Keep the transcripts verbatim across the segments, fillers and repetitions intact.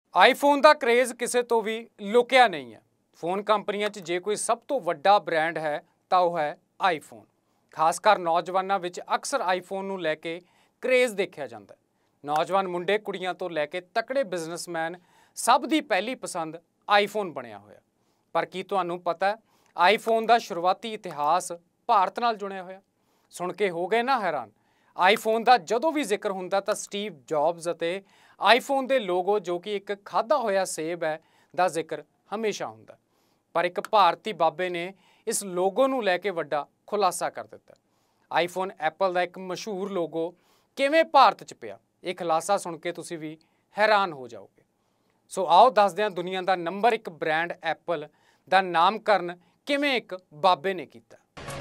IPhone ਦਾ craze ਕਿਸੇ ਤੋਂ ਵੀ ਲੁਕਿਆ ਨਹੀਂ ਹੈ। ਫੋਨ ਕੰਪਨੀਆਂ 'ਚ ਜੇ ਕੋਈ ਸਭ ਤੋਂ ਵੱਡਾ ਬ੍ਰਾਂਡ ਹੈ ਤਾਂ ਉਹ ਹੈ ਆਈਫੋਨ। ਖਾਸ ਕਰ ਨੌਜਵਾਨਾਂ ਵਿੱਚ ਅਕਸਰ ਆਈਫੋਨ ਨੂੰ ਲੈ ਕੇ ਕ੍ਰੇਜ਼ ਦੇਖਿਆ ਜਾਂਦਾ ਹੈ। ਨੌਜਵਾਨ ਮੁੰਡੇ ਕੁੜੀਆਂ ਤੋਂ ਲੈ ਕੇ ਤਕੜੇ ਬਿਜ਼ਨਸਮੈਨ ਸਭ ਦੀ ਪਹਿਲੀ ਪਸੰਦ ਆਈਫੋਨ ਬਣਿਆ ਹੋਇਆ। ਪਰ ਕੀ ਤੁਹਾਨੂੰ ਪਤਾ ਹੈ ਆਈਫੋਨ ਦਾ ਸ਼ੁਰੂਆਤੀ ਇਤਿਹਾਸ ਭਾਰਤ ਨਾਲ ਜੁੜਿਆ ਹੋਇਆ? ਸੁਣ ਕੇ ਹੋ ਗਏ ਨਾ ਹੈਰਾਨ। ਆਈਫੋਨ ਦਾ ਜਦੋਂ ਵੀ ਜ਼ਿਕਰ ਹੁੰਦਾ ਤਾਂ ਸਟੀਵ ਜੌਬਜ਼ ਅਤੇ ਆਈਫੋਨ ਦੇ ਲੋਗੋ ਜੋ ਕਿ ਇੱਕ ਖਾਧਾ ਹੋਇਆ ਸੇਬ ਹੈ ਦਾ ਜ਼ਿਕਰ ਹਮੇਸ਼ਾ ਹੁੰਦਾ। ਪਰ ਇੱਕ ਭਾਰਤੀ ਬਾਬੇ ਨੇ ਇਸ ਲੋਗੋ ਨੂੰ ਲੈ ਕੇ ਵੱਡਾ ਖੁਲਾਸਾ ਕਰ ਦਿੱਤਾ। ਆਈਫੋਨ ਐਪਲ ਦਾ ਇੱਕ ਮਸ਼ਹੂਰ ਲੋਗੋ ਕਿਵੇਂ ਭਾਰਤ 'ਚ ਪਿਆ, ਇਹ ਖੁਲਾਸਾ ਸੁਣ ਕੇ ਤੁਸੀਂ ਵੀ ਹੈਰਾਨ ਹੋ ਜਾਓਗੇ। ਸੋ ਆਓ ਦੱਸਦੇ ਹਾਂ ਦੁਨੀਆ ਦਾ ਨੰਬਰ ਇੱਕ ਬ੍ਰਾਂਡ ਐਪਲ ਦਾ ਨਾਮਕਰਨ ਕਿਵੇਂ ਇੱਕ ਬਾਬੇ ਨੇ ਕੀਤਾ।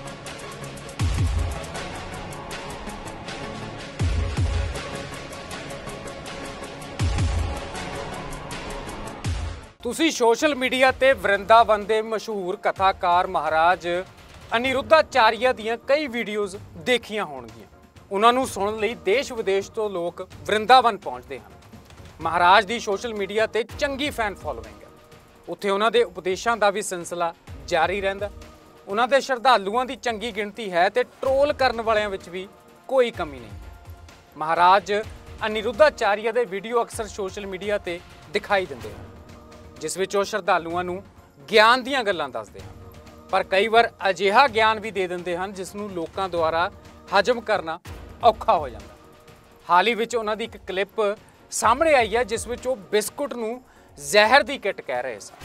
ਤੁਸੀਂ ਸੋਸ਼ਲ ਮੀਡੀਆ ਤੇ ਵਰਿੰਦਾਵਨ ਦੇ ਮਸ਼ਹੂਰ ਕਥਾਕਾਰ ਮਹਾਰਾਜ ਅਨਿਰੁੱਧਾਚਾਰੀਆ ਦੀਆਂ ਕਈ ਵੀਡੀਓਜ਼ ਦੇਖੀਆਂ ਹੋਣਗੀਆਂ। ਉਹਨਾਂ ਨੂੰ ਸੁਣਨ ਲਈ ਦੇਸ਼ ਵਿਦੇਸ਼ ਤੋਂ ਲੋਕ ਵਰਿੰਦਾਵਨ ਪਹੁੰਚਦੇ ਹਨ। ਮਹਾਰਾਜ ਦੀ ਸੋਸ਼ਲ ਮੀਡੀਆ ਤੇ ਚੰਗੀ ਫੈਨ ਫੋਲੋਇੰਗ ਹੈ। ਉੱਥੇ ਉਹਨਾਂ ਦੇ ਉਪਦੇਸ਼ਾਂ ਦਾ ਵੀ ਸਿਲਸਿਲਾ ਜਾਰੀ ਰਹਿੰਦਾ। ਉਹਨਾਂ ਦੇ ਸ਼ਰਧਾਲੂਆਂ ਦੀ ਚੰਗੀ ਗਿਣਤੀ ਹੈ ਤੇ ਟ੍ਰੋਲ ਕਰਨ ਵਾਲਿਆਂ ਵਿੱਚ ਵੀ ਕੋਈ ਕਮੀ ਨਹੀਂ। ਮਹਾਰਾਜ ਅਨਿਰੁੱਧਾਚਾਰੀਆ ਦੇ ਵੀਡੀਓ ਅਕਸਰ ਸੋਸ਼ਲ ਮੀਡੀਆ ਤੇ ਦਿਖਾਈ ਦਿੰਦੇ ਹਨ, ਜਿਸ ਵਿੱਚ ਉਹ ਸ਼ਰਧਾਲੂਆਂ ਨੂੰ ਗਿਆਨ ਦੀਆਂ ਗੱਲਾਂ ਦੱਸਦੇ ਹਨ। ਪਰ ਕਈ ਵਾਰ ਅਜਿਹਾ ਗਿਆਨ ਵੀ ਦੇ ਦਿੰਦੇ ਹਨ ਜਿਸ ਨੂੰ ਲੋਕਾਂ ਦੁਆਰਾ ਹਜਮ ਕਰਨਾ ਔਖਾ ਹੋ ਜਾਂਦਾ। ਹਾਲ ਹੀ ਵਿੱਚ ਉਹਨਾਂ ਦੀ ਇੱਕ ਕਲਿੱਪ ਸਾਹਮਣੇ ਆਈ ਹੈ ਜਿਸ ਵਿੱਚ ਉਹ ਬਿਸਕੁਟ ਨੂੰ ਜ਼ਹਿਰ ਦੀ ਕਿੱਟ ਕਹਿ ਰਹੇ ਸਨ।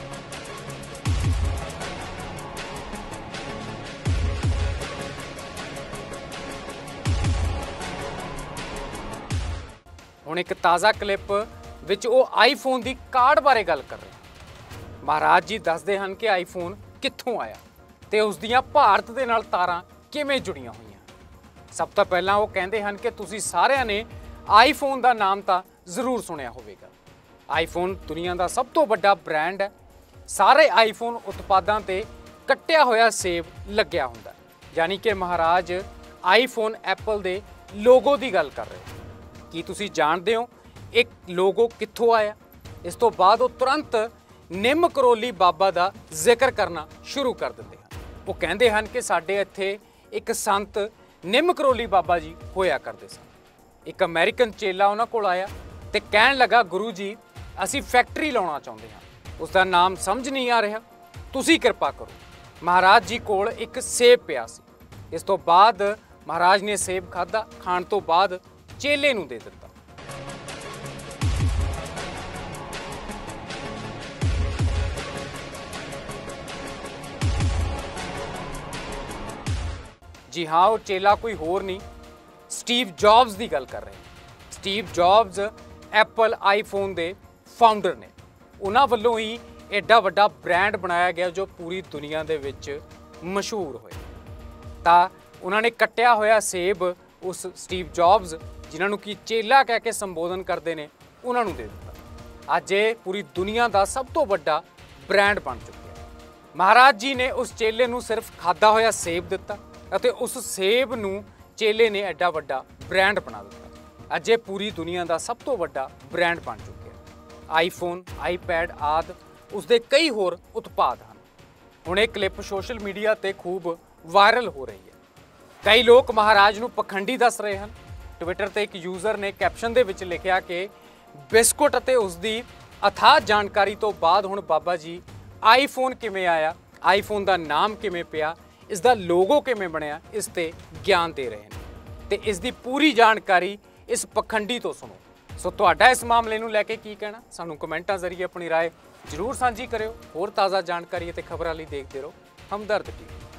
ਹੁਣ ਇੱਕ ਤਾਜ਼ਾ ਕਲਿੱਪ ਵਿੱਚ ਉਹ ਆਈਫੋਨ ਦੀ ਕਾਢ ਬਾਰੇ ਗੱਲ ਕਰ ਰਹੇ। ਮਹਾਰਾਜ ਜੀ ਦੱਸਦੇ ਹਨ ਕਿ ਆਈਫੋਨ ਕਿੱਥੋਂ ਆਇਆ ਤੇ ਉਸ ਦੀਆਂ ਭਾਰਤ ਦੇ ਨਾਲ ਤਾਰਾਂ ਕਿਵੇਂ ਜੁੜੀਆਂ ਹੋਈਆਂ। ਸਭ ਤੋਂ ਪਹਿਲਾਂ ਉਹ ਕਹਿੰਦੇ ਹਨ ਕਿ ਤੁਸੀਂ ਸਾਰਿਆਂ ਨੇ ਆਈਫੋਨ ਦਾ ਨਾਮ ਤਾਂ ਜ਼ਰੂਰ ਸੁਣਿਆ ਹੋਵੇਗਾ। ਆਈਫੋਨ ਦੁਨੀਆ ਦਾ ਸਭ ਤੋਂ ਵੱਡਾ ਬ੍ਰਾਂਡ ਹੈ। ਸਾਰੇ ਆਈਫੋਨ ਉਤਪਾਦਾਂ ਤੇ ਕੱਟਿਆ ਹੋਇਆ ਸੇਬ ਲੱਗਿਆ ਹੁੰਦਾ, ਯਾਨੀ ਕਿ ਮਹਾਰਾਜ ਆਈਫੋਨ ਐਪਲ ਦੇ ਲੋਗੋ ਦੀ ਗੱਲ ਕਰ ਰਹੇ। ਕੀ ਤੁਸੀਂ ਜਾਣਦੇ ਹੋ ਇੱਕ ਲੋਗੋ ਕਿੱਥੋਂ ਆਇਆ? ਇਸ ਤੋਂ ਬਾਅਦ ਉਹ ਤੁਰੰਤ ਨਿੰਮ ਕਰੋਲੀ ਬਾਬਾ ਦਾ ਜ਼ਿਕਰ ਕਰਨਾ ਸ਼ੁਰੂ ਕਰ ਦਿੰਦੇ ਹਨ। ਉਹ ਕਹਿੰਦੇ ਹਨ ਕਿ ਸਾਡੇ ਇੱਥੇ ਇੱਕ ਸੰਤ ਨਿੰਮ ਕਰੋਲੀ ਬਾਬਾ ਜੀ ਹੋਇਆ ਕਰਦੇ ਸਨ। ਇੱਕ ਅਮਰੀਕਨ ਚੇਲਾ ਉਹਨਾਂ ਕੋਲ ਆਇਆ ਤੇ ਕਹਿਣ ਲੱਗਾ, ਗੁਰੂ ਜੀ ਅਸੀਂ ਫੈਕਟਰੀ ਲਾਉਣਾ ਚਾਹੁੰਦੇ ਹਾਂ, ਉਸ ਦਾ ਨਾਮ ਸਮਝ ਨਹੀਂ ਆ ਰਿਹਾ, ਤੁਸੀਂ ਕਿਰਪਾ ਕਰੋ। ਮਹਾਰਾਜ ਜੀ ਕੋਲ ਇੱਕ ਸੇਬ ਪਿਆ ਸੀ। ਇਸ ਤੋਂ ਬਾਅਦ ਮਹਾਰਾਜ ਨੇ ਸੇਬ ਖਾਧਾ। ਖਾਣ ਤੋਂ ਬਾਅਦ ਚੇਲੇ ਨੂੰ ਦੇ ਦਿੱਤਾ। ਜੀ ਹਾਂ, ਉਹ ਚੇਲਾ ਕੋਈ ਹੋਰ ਨਹੀਂ ਸਟੀਵ ਜੌਬਜ਼ ਦੀ ਗੱਲ ਕਰ ਰਹੇ। ਸਟੀਵ ਜੌਬਜ਼ ਐਪਲ ਆਈਫੋਨ ਦੇ ਫਾਊਂਡਰ ਨੇ। ਉਹਨਾਂ ਵੱਲੋਂ ਹੀ ਐਡਾ ਵੱਡਾ ਬ੍ਰਾਂਡ ਬਣਾਇਆ ਗਿਆ ਜੋ ਪੂਰੀ ਦੁਨੀਆ ਦੇ ਵਿੱਚ ਮਸ਼ਹੂਰ ਹੋਇਆ। ਤਾਂ ਉਹਨਾਂ ਨੇ ਕੱਟਿਆ ਹੋਇਆ ਸੇਬ ਉਸ ਸਟੀਵ ਜੌਬਜ਼, ਜਿਨ੍ਹਾਂ ਨੂੰ ਕਿ ਚੇਲਾ ਕਹਿ ਕੇ ਸੰਬੋਧਨ ਕਰਦੇ ਨੇ, ਉਹਨਾਂ ਨੂੰ ਦੇ ਦਿੱਤਾ। ਅੱਜ ਇਹ ਪੂਰੀ ਦੁਨੀਆ ਦਾ ਸਭ ਤੋਂ ਵੱਡਾ ਬ੍ਰਾਂਡ ਬਣ ਚੁੱਕਿਆ। ਮਹਾਰਾਜ ਜੀ ਨੇ ਉਸ ਚੇਲੇ ਨੂੰ ਸਿਰਫ ਖਾਧਾ ਹੋਇਆ ਸੇਬ ਦਿੱਤਾ ਅਤੇ ਉਸ ਸੇਬ ਨੂੰ ਚੇਲੇ ਨੇ ਐਡਾ ਵੱਡਾ ਬ੍ਰਾਂਡ ਬਣਾ ਦਿੱਤਾ। ਅੱਜ ਇਹ ਪੂਰੀ ਦੁਨੀਆ ਦਾ ਸਭ ਤੋਂ ਵੱਡਾ ਬ੍ਰਾਂਡ ਬਣ ਚੁੱਕਿਆ। ਆਈਫੋਨ, ਆਈਪੈਡ ਆਦਿ ਉਸਦੇ ਕਈ ਹੋਰ ਉਤਪਾਦ ਹਨ। ਹੁਣ ਇਹ ਕਲਿੱਪ ਸੋਸ਼ਲ ਮੀਡੀਆ ਤੇ ਖੂਬ ਵਾਇਰਲ ਹੋ ਰਹੀ ਹੈ। ਕਈ ਲੋਕ ਮਹਾਰਾਜ ਨੂੰ ਪਖੰਡੀ ਦੱਸ ਰਹੇ ਹਨ। ਟਵਿੱਟਰ ਤੇ ਇੱਕ ਯੂਜ਼ਰ ਨੇ ਕੈਪਸ਼ਨ ਦੇ ਵਿੱਚ ਲਿਖਿਆ ਕਿ ਬਿਸਕੁਟ ਅਤੇ ਉਸਦੀ ਅਥਾਹ ਜਾਣਕਾਰੀ ਤੋਂ ਬਾਅਦ ਹੁਣ ਬਾਬਾ ਜੀ ਆਈਫੋਨ ਕਿਵੇਂ ਆਇਆ, ਆਈਫੋਨ ਦਾ ਨਾਮ ਕਿਵੇਂ ਪਿਆ, ਇਸ ਦਾ ਲੋਗੋ ਕਿਵੇਂ ਬਣਿਆ, ਇਸ ਤੇ ਗਿਆਨ ਦੇ ਰਹੇ ਨੇ। ਤੇ ਇਸ ਦੀ ਪੂਰੀ ਜਾਣਕਾਰੀ ਇਸ ਪਖੰਡੀ ਤੋਂ ਸੁਣੋ। ਸੋ ਤੁਹਾਡਾ ਇਸ ਮਾਮਲੇ ਨੂੰ ਲੈ ਕੇ ਕੀ ਕਹਿਣਾ, ਸਾਨੂੰ ਕਮੈਂਟਾਂ ਜ਼ਰੀਏ ਆਪਣੀ ਰਾਏ ਜ਼ਰੂਰ ਸਾਂਝੀ ਕਰਿਓ। ਹੋਰ ਤਾਜ਼ਾ ਜਾਣਕਾਰੀ ਅਤੇ ਖਬਰਾਂ ਲਈ ਦੇਖਦੇ ਰਹੋ ਹਮਦਰਦ ਟੀਵੀ।